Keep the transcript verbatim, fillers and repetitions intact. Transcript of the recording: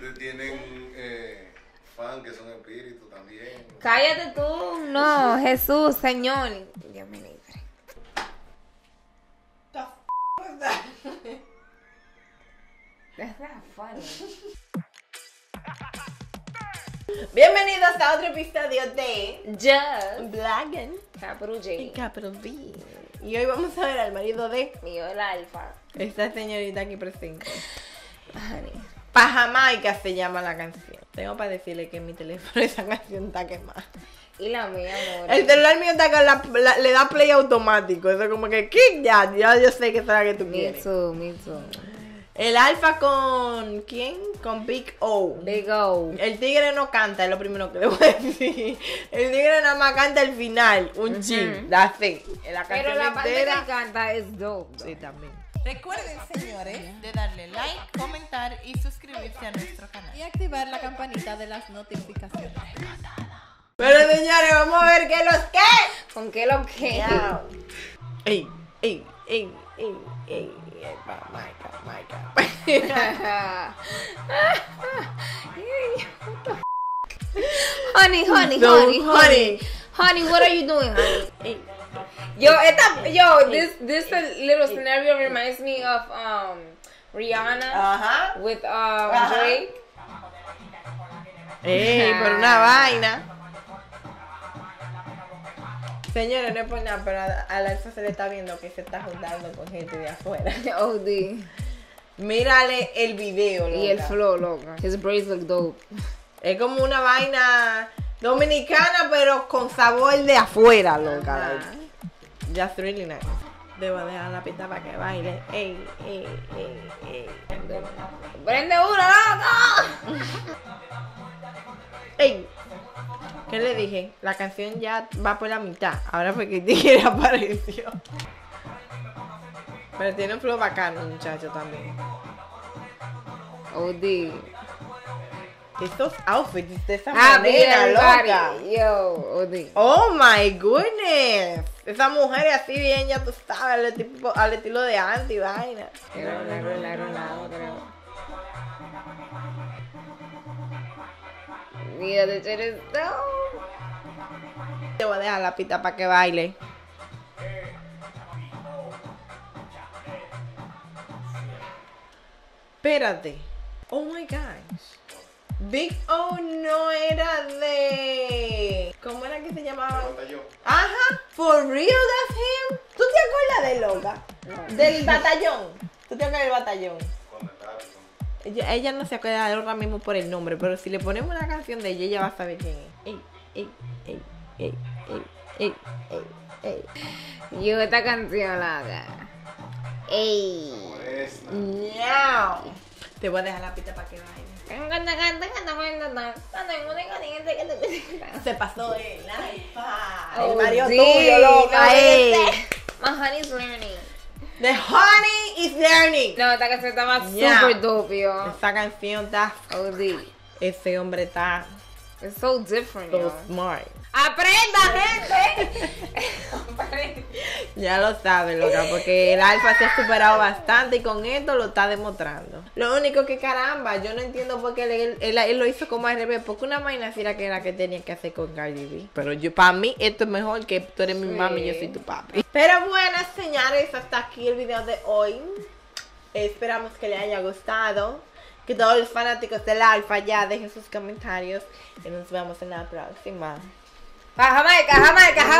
ustedes tienen eh, fan que son espíritus también. Cállate tú. No, Jesús, Señor. Dios me libre. The f was that? That's not funny. Bienvenidos a otro episodio de Just Black Capital y J. Capital B. Y hoy vamos a ver al marido de Mío, el alfa. esta señorita aquí presente. Honey. Pa' Jamaica se llama la canción. Tengo para decirle que en mi teléfono esa canción está quemada. Y la mía, amor. El celular mío está con la, la- le da play automático. Eso como que kick ya, ya yo sé que es la que tú Me quieres. too, me too. El alfa con ¿quién? Con Big O. Big O. El tigre no canta, es lo primero que le voy a decir. El tigre nada más canta el final, un ching, that's it. En la Pero canción la parte que entera. él canta es dope. Sí, también. Recuerden, señores, de darle like, comentar y suscribirse a nuestro canal. Y activar la campanita de las notificaciones. Pero señores, vamos a ver qué los que. ¿Con qué lo que? Ey, ey, ey, ey, ey, ey, pa, Maica, Maica. honey, honey, No, honey, honey, honey. honey, what are you doing, honey? Ey. Yo, esta, yo, this this little scenario reminds me of um Rihanna Ajá. with um Ajá. Drake. Ey, por una vaina. Señores, no es por nada, pero a, a la alfa se le está viendo que se está juntando con gente de afuera. O D. Mírale el video, loca. Y el flow, loca. His braids look dope. Es como una vaina dominicana, pero con sabor de afuera, loca. Ajá. Like, just really nice. Debo dejar la pista para que baile. Ey, ey, ey, ey. Prende uno, loca. Ey. ¿Qué le dije? La canción ya va por la mitad. Ahora fue que el tigre apareció. Pero tiene un flow bacano, muchacho, también. O D. Estos outfits de esa Happy manera, loca. everybody. Yo, O D. Oh my goodness. Esa mujer es así bien, ya tú sabes, al, tipo, al estilo de anti vaina. Era una rola, era una otra. Mira, de hecho eres dope. Te voy a dejar la pista para que baile. Espérate. Oh my gosh. Big O no era de. ¿Cómo era que se llamaba? Batallón. Ajá. For real, that's him. ¿Tú te acuerdas de loca? Del batallón. ¿Tú te acuerdas del batallón? Con el lápiz, con- Ella, ella no se acuerda ahora mismo por el nombre, pero si le ponemos una canción de ella, ella va a saber quién es. Ey, ey, ey, ey, ey, ey, ey, ey. Yo esta canción la haga. Ey. como esta. Miau. Te voy a dejar la pista para que baile. Se pasó el alfa. Oh, el Mario sí, tuyo, loca. no, ey. My honey's learning. The honey is learning. No, esta canción estaba Yeah. super dope, yo. Esa canción está. O D. Ese hombre está It's so different, so yo. smart. Aprenda, gente. Aprenda. Ya lo sabes, loca, porque el alfa se ha superado bastante y con esto lo está demostrando. Lo único que caramba, yo no entiendo por qué él, él- él lo hizo como al revés, porque una vaina así era que era que tenía que hacer con Cardi B. Pero yo, para mí, esto es mejor que tú eres mi Sí. mami y yo soy tu papi. Pero bueno, señores, hasta aquí el video de hoy. Esperamos que les haya gustado. Que todos los fanáticos del alfa ya dejen sus comentarios y nos vemos en la próxima. Pa' Jamaica, Jamaica,